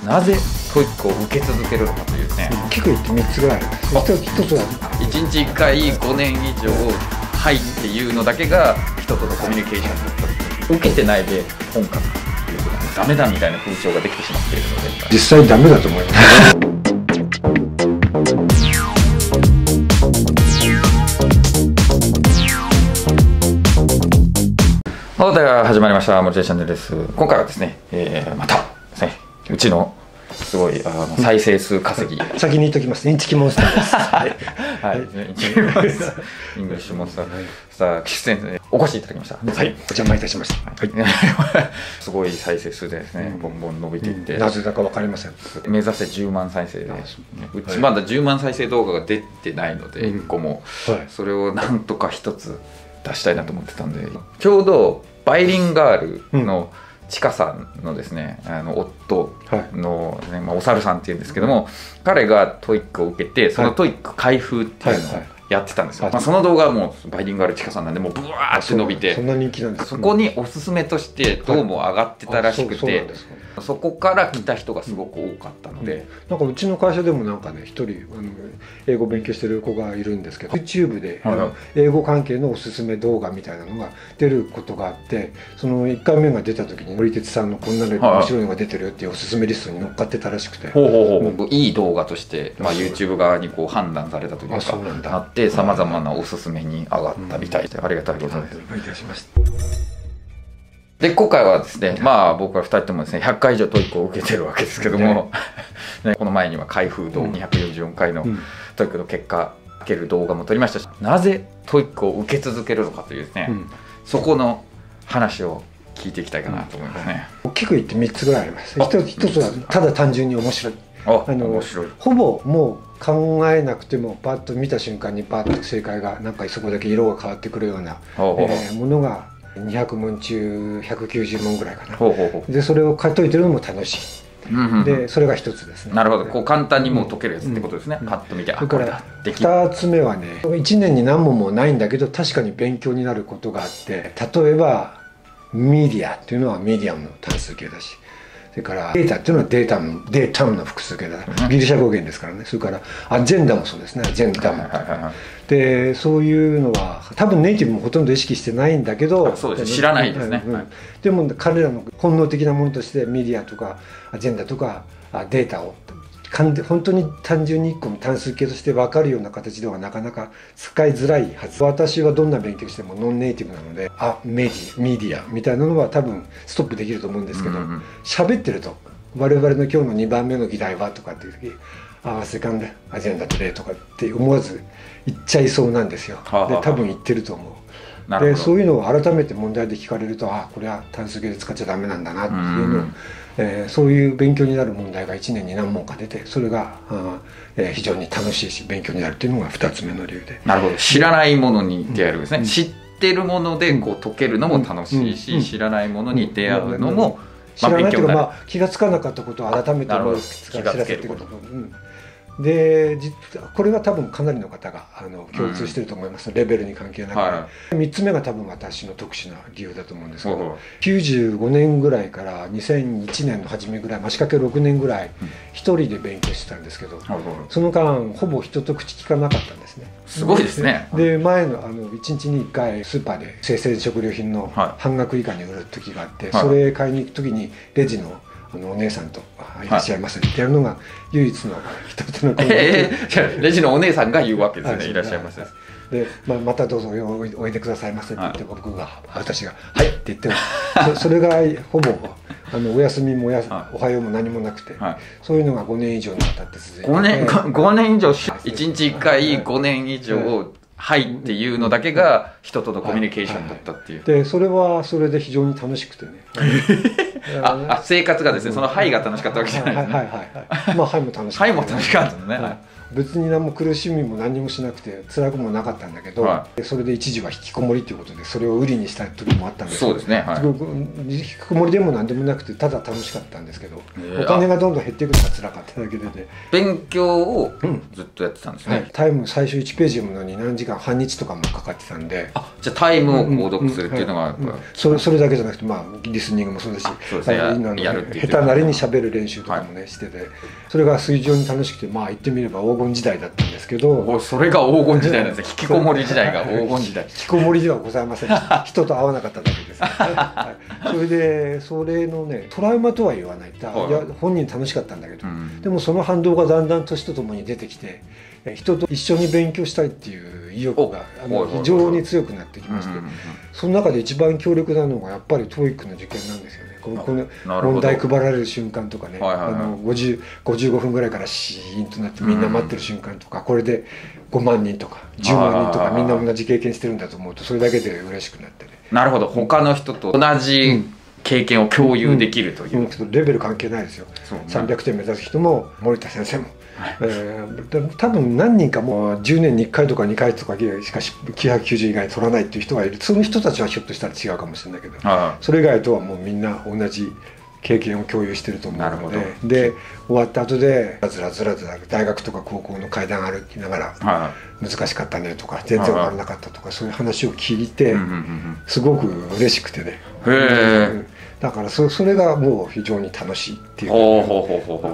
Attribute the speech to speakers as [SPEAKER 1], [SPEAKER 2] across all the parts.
[SPEAKER 1] なぜトイックを受け続けるのかというね、
[SPEAKER 2] 大きく言って3つぐらいあります。一つは
[SPEAKER 1] 1日1回5年以上「はい」っていうのだけが人とのコミュニケーションだった受けてないで本格っていうことダメだみたいな風潮ができてしまっているので、
[SPEAKER 2] 実際ダメだと思います。
[SPEAKER 1] では始まりました森田チャンネルです。今回はですね、またですね、うちのすごい再生数稼ぎ
[SPEAKER 2] 先に言っときます。インチキモンスターです。はい、
[SPEAKER 1] はい、インチキモンスター、イングリッシュモンスター、さあ岸先生お越しいただきました。
[SPEAKER 2] はい、お邪魔いたしました。はい、
[SPEAKER 1] すごい再生数でですね、ボンボン伸びていって、
[SPEAKER 2] なぜだかわかりません。
[SPEAKER 1] 目指せ10万再生で、うちまだ10万再生動画が出てないので、1個もそれをなんとか一つ出したいなと思ってたんで、ちょうどバイリンガールのちかさんのですね、夫の、ね、お猿さんっていうんですけども、彼がトイックを受けて、そのトイック開封っていうのをやってたんですよ。その動画はもうバイリンガールちかさんなんでもうブワーって伸びて、
[SPEAKER 2] そんな人気なんです。
[SPEAKER 1] そこにおすすめとしてどうも上がってたらしくて、そこから来た人がすごく多かったので、
[SPEAKER 2] なんかうちの会社でもなんかね、一人英語勉強してる子がいるんですけど、 YouTube で英語関係のおすすめ動画みたいなのが出ることがあって、その1回目が出た時に森哲さんのこんなの面白いのが出てるよっていうおすすめリストに乗っかってたらしくて、
[SPEAKER 1] いい動画として、まあ、YouTube 側にこう判断されたというかあってさまざまなおすすめに上がったみたいで、ありがたいことです。
[SPEAKER 2] お願いいたしました。
[SPEAKER 1] で今回はですね、まあ僕は2人ともですね100回以上トイックを受けてるわけですけども、ね、この前には開封動244回のトイックの結果かける動画も撮りましたし、なぜトイックを受け続けるのかというですね、そこの話を聞いていきたいかなと思いますね。
[SPEAKER 2] 大きく言って3つぐらいあります。一つはただ単純に面白い。
[SPEAKER 1] 面白い。
[SPEAKER 2] ほぼもう考えなくてもパッと見た瞬間にパッと正解がなんかそこだけ色が変わってくるようなものが200問中190問ぐらいかな。でそれを解いてるのも楽しい。でそれが一つですね。
[SPEAKER 1] なるほど、こう簡単にもう解けるやつってことですね。パッと見て、
[SPEAKER 2] それから2つ目はね、1年に何問もないんだけど確かに勉強になることがあって、例えばメディアっていうのはメディアムの単数形だし、それからデータっていうのはデータムの複数形だ、ギリシャ語源ですからね。それからアジェンダもそうですね、アジェンダも。でそういうのは多分ネイティブもほとんど意識してないんだけど、
[SPEAKER 1] そうです、知らないですね。
[SPEAKER 2] でも彼らの本能的なものとしてメディアとかアジェンダとかデータを本当に単純に1個の単数形として分かるような形ではなかなか使いづらいはず。私はどんな勉強してもノンネイティブなのでメディアみたいなのは多分ストップできると思うんですけど、喋ってると我々の今日の2番目の議題はとかっていう時セカンドアジェンダトレとかって思わず言っちゃいそうなんですよ。で多分言ってると思う。でそういうのを改めて問題で聞かれると、これは単数形で使っちゃダメなんだなっていうのを、そういう勉強になる問題が1年に何問か出て、それが非常に楽しいし勉強になるっていうのが2つ目の理由で。
[SPEAKER 1] なるほど、知らないものに出会えるんですね。知ってるものでこう解けるのも楽しいし、知らないものに出会うのも
[SPEAKER 2] 知らないというか、気が付かなかったことを改めて知らせてくること。でこれは多分かなりの方が共通してると思います、レベルに関係なく。3つ目が多分私の特殊な理由だと思うんですけど、95年ぐらいから2001年の初めぐらい、仕掛け6年ぐらい一人で勉強してたんですけど、その間ほぼ人と口聞かなかったんですね。
[SPEAKER 1] すごいですね。
[SPEAKER 2] で前の1日に1回スーパーで生鮮食料品の半額以下に売る時があって、それ買いに行く時にレジのお姉さんといらっしゃいませってやるのが唯一の一つの
[SPEAKER 1] レジのお姉さんが言うわけですね。いらっしゃいませ。
[SPEAKER 2] で、またどうぞおいでくださいませって言って、私が「はい」って言ってもそれがほぼお休みもおはようも何もなくて、そういうのが5年以上にわたって続いて、
[SPEAKER 1] 5年以上1日1回5年以上はいっていうのだけが人とのコミュニケーションだったっていう。
[SPEAKER 2] でそれはそれで非常に楽しくてね。
[SPEAKER 1] 生活がですね、そのはいが楽しかったわけじゃないですね。
[SPEAKER 2] はいも楽しかった。
[SPEAKER 1] はいも楽しかったのね。
[SPEAKER 2] 別に何も苦しみも何もしなくて辛くもなかったんだけど、それで一時は引きこもりということでそれを売りにした時もあったんですけど、
[SPEAKER 1] そうですね。
[SPEAKER 2] 引きこもりでも何でもなくてただ楽しかったんですけど、お金がどんどん減っていくのが辛かっただけでね。
[SPEAKER 1] 勉強をずっとやってたんですね。
[SPEAKER 2] タイム最初1ページ読むのに何時間、半日とかもかかってたんで。
[SPEAKER 1] じゃあタイムを購読するっていうのが
[SPEAKER 2] それだけじゃなくてリスニングもそうだし、
[SPEAKER 1] やるっていう
[SPEAKER 2] 下手なりに喋る練習とかもねしてて、それが非常に楽しくて、まあ言ってみれば黄金時代だったんですけど。
[SPEAKER 1] それが黄金時代なんですね。引きこもり時代が黄金時代。
[SPEAKER 2] 引きこもりではございません。人と会わなかっただけです、はい、それでそれのねトラウマとは言わない、いや本人楽しかったんだけど、でもその反動がだんだん年とともに出てきて、人と一緒に勉強したいっていう意欲が非常に強くなってきまして、その中で一番強力なのがやっぱり TOEIC の受験なんですよね。この問題配られる瞬間とかね、55分ぐらいからシーンとなってみんな待ってる瞬間とか、これで5万人とか10万人とかみんな同じ経験してるんだと思うと、それだけで嬉しくなってね。
[SPEAKER 1] なるほど、他の人と同じ経験を共有できるという、
[SPEAKER 2] レベル関係ないですよ。300点目指す人も森田先生も、多分何人かもう10年に1回とか2回とかしか990以外取らないっていう人がいる。その人たちはひょっとしたら違うかもしれないけど、それ以外とはもうみんな同じ経験を共有してると思うので、終わった後でずらずら大学とか高校の階段歩きながら難しかったねとか全然分からなかったとか、そういう話を聞いてすごく嬉しくてね。だからそれがもう非常に楽しいっていう。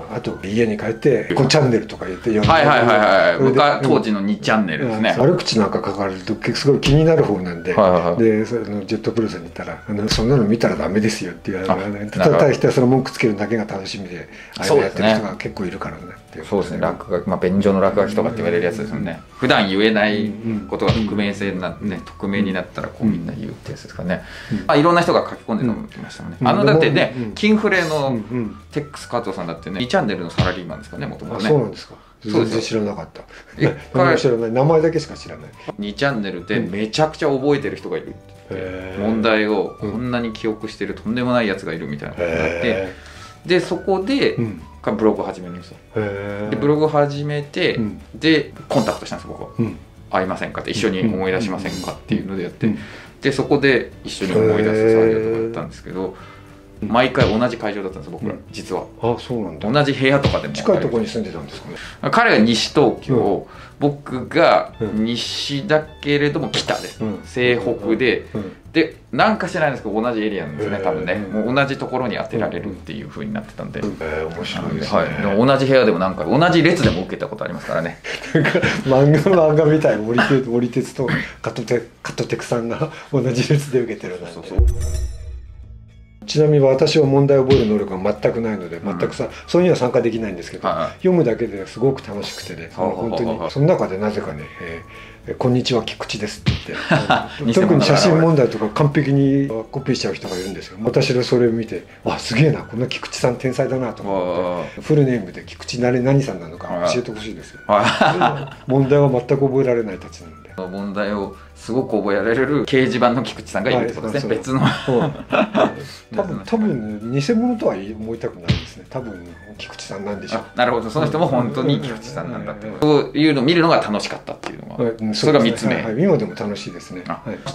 [SPEAKER 2] あと家に帰って5チャンネルとか言って読んで、
[SPEAKER 1] 僕は当時の2チャンネルですね。
[SPEAKER 2] 悪口なんか書かれるとすごい気になる方なんで、でそのジェットプロさんに言ったらそんなの見たらダメですよって言われて、ただひたすら文句つけるだけが楽しみであれをやってる人が結構いるからね。
[SPEAKER 1] そうですね、落書き、便所の落書きとかって言われるやつですよね。普段言えないことが匿名性になってね、匿名になったらこうみんな言うってやつですかね。いろんな人が書き込んでたのも来ましたもんね。だってね、キンフレのテックス加藤さんだってね、2チャンネルのサラリーマンですかね、もともとね。
[SPEAKER 2] そうなんですか。全然知らなかった。知らない、名前だけしか知らない。
[SPEAKER 1] 2チャンネルでめちゃくちゃ覚えてる人がいるって、問題をこんなに記憶してるとんでもないやつがいるみたいなことになって、でそこでブログを始めるんですよ。でブログを始めて、でコンタクトしたんです僕は。会いませんかって、一緒に思い出しませんかっていうのでやって、でそこで一緒に思い出す作業とかやったんですけど、毎回同じ会場だったんです僕ら、実は。
[SPEAKER 2] あ、そうなんだ。
[SPEAKER 1] 同じ部屋とかでも
[SPEAKER 2] 近いところに住んでたんですかね。
[SPEAKER 1] 彼が西東京、僕が西だけれども北です、西北で、でなんか知らないんですけど同じエリアなんですね多分ね。もう同じところに当てられるっていう風になってたんで、
[SPEAKER 2] 面白いですね。
[SPEAKER 1] でも同じ部屋でもなんか同じ列でも受けたことありますからね。
[SPEAKER 2] 漫画みたいな、森鉄とカトテクさんが同じ列で受けてるなんて。ちなみに私は問題を覚える能力が全くないので、全くそれには参加できないんですけど、読むだけですごく楽しくてね、本当にその中でなぜかね「こんにちは菊池です」って言って特に写真問題とか完璧にコピーしちゃう人がいるんですよ。私はそれを見て「あ、すげえな、こんな菊池さん天才だな」と思って、フルネームで菊池何さんなのか教えてほしいですよ。問題は全く覚えられないたちなんで。
[SPEAKER 1] 問題をすごく覚えられる掲示板の菊池さんがいるってことですね、別の。
[SPEAKER 2] 多分偽物とは思いたくないですね。多分菊池さんなんでしょう。
[SPEAKER 1] なるほど、その人も本当に菊池さんなんだって、そういうのを見るのが楽しかったっていうのが、それが3つ目。
[SPEAKER 2] 今でも楽しいですね。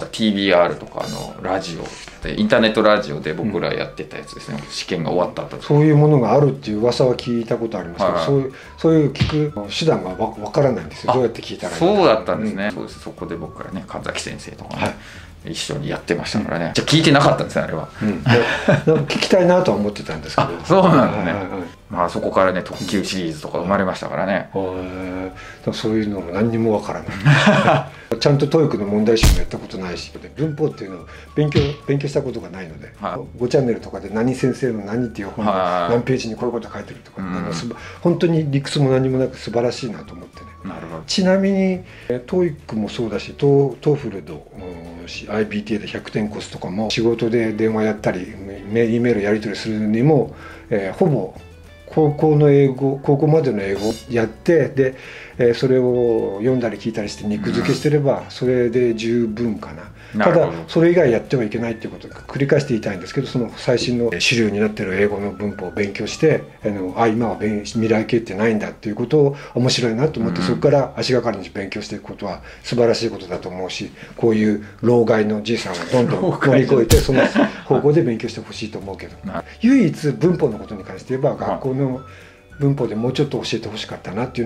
[SPEAKER 1] TBR とかラジオで、インターネットラジオで僕らやってたやつですね。試験が終わった後、
[SPEAKER 2] そういうものがあるっていう噂は聞いたことありますけど、そういう聞く手段がわからないんですよ。どうやって聞いたらいいのか。
[SPEAKER 1] そうだったんですね。そうです。そこで僕らね、神崎先生とかね、一緒にやってましたからね。じゃあ聞いてなかったんですね、あれは。
[SPEAKER 2] 聞きたいなとは思ってたんですけど。
[SPEAKER 1] そうなんですね。そこからね、特急シリーズとか生まれましたからね。
[SPEAKER 2] そういうのも何にもわからない。ちゃんと TOEIC の問題集もやったことないし、文法っていうのを勉強したことがないので、5チャンネルとかで何先生の何っていう本の何ページにこういうこと書いてるとか、本当に理屈も何もなく素晴らしいなと思ってね。ちなみに TOEIC もそうだし、TOEFL の IBTA で100点コースとかも仕事で電話やったり E メールやり取りするにも、ほぼ高校までの英語をやって、でそれを読んだり聞いたりして肉付けしてればそれで十分かな。ただそれ以外やってはいけないっていうことを繰り返して言いたいんですけど、その最新の主流になっている英語の文法を勉強して、今は未来形ってないんだっていうことを面白いなと思って、そこから足がかりに勉強していくことは素晴らしいことだと思うし、こういう老害のじいさんをどんどん乗り越えてその方向で勉強してほしいと思うけど、唯一文法のことに関して言えば学校の文法でもうちょっと教えてほしかったなっていうのは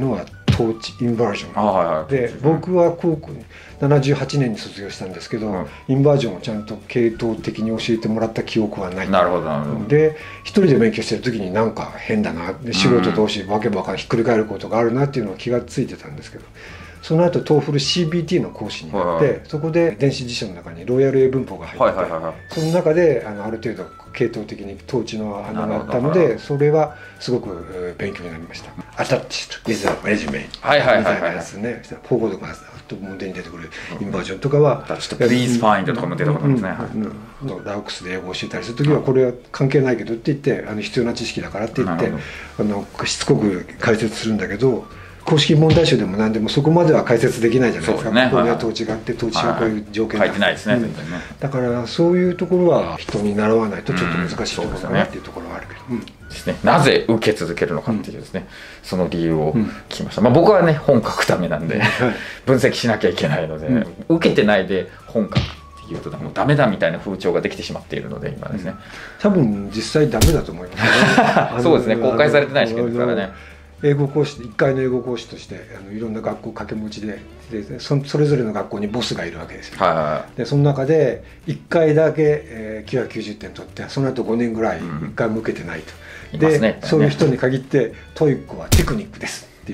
[SPEAKER 2] 統治インバージョン、
[SPEAKER 1] はいはい、
[SPEAKER 2] で僕は高校に78年に卒業したんですけど、インバージョンをちゃんと系統的に教えてもらった記憶はない。
[SPEAKER 1] なるほどなるほど。
[SPEAKER 2] で一人で勉強してる時になんか変だな、で素人同士わけばかりひっくり返ることがあるなっていうのは気がついてたんですけど、その後トーフル CBT の講師になって、そこで電子辞書の中にロイヤル英文法が入って、その中である程度系統的に統治の穴があったので、それはすごく勉強になりました。アタッチとイザレジュメみたいなやつね、フォーゴードが問題に出てくるインバージョンとかは、
[SPEAKER 1] Please find とかも出てくるんですね。
[SPEAKER 2] ラウクスで英語を教えたりする時はこれは関係ないけどって言って、必要な知識だからって言ってしつこく解説するんだけど、公式問題集でも何でもそこまでは解説できないじゃないですか。ここには統治があって統治はこういう条件
[SPEAKER 1] 書いてないですね、
[SPEAKER 2] だからそういうところは人に習わないとちょっと難しいところかなっていうところはあるけど、
[SPEAKER 1] ですね。なぜ受け続けるのかっていうですね、その理由を聞きました。僕はね本書くためなんで分析しなきゃいけないので、受けてないで本書くっていうともうダメだみたいな風潮ができてしまっているので今ですね、
[SPEAKER 2] 多分実際ダメだと思います
[SPEAKER 1] ね。そうですね、公開されてない試験ですからね。
[SPEAKER 2] 英語講師、1回の英語講師としていろんな学校掛け持ちで、それぞれの学校にボスがいるわけですよ。でその中で1回だけ、990点取って、その後5年ぐらい1回も受けてないと。でそういう人に限ってトイックはテクニックですっていう、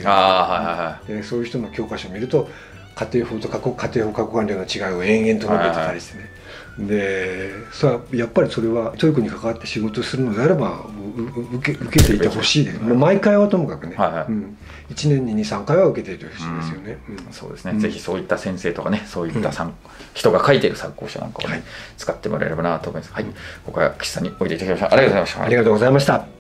[SPEAKER 2] そういう人の教科書を見ると家庭法と家庭法過去完了の違いを延々と述べてたりしてね。でやっぱりそれは教育に関わって仕事をするのであれば受けていてほしいです。毎回はともかくね、1年に2、3回は受けていてほしいですよね。
[SPEAKER 1] そうですね、ぜひそういった先生とかね、そういった人が書いている参考書なんかを使ってもらえればなと思います。はい、今回は岸さんにおいでいただきました。ありがとうございました。
[SPEAKER 2] ありがとうございました。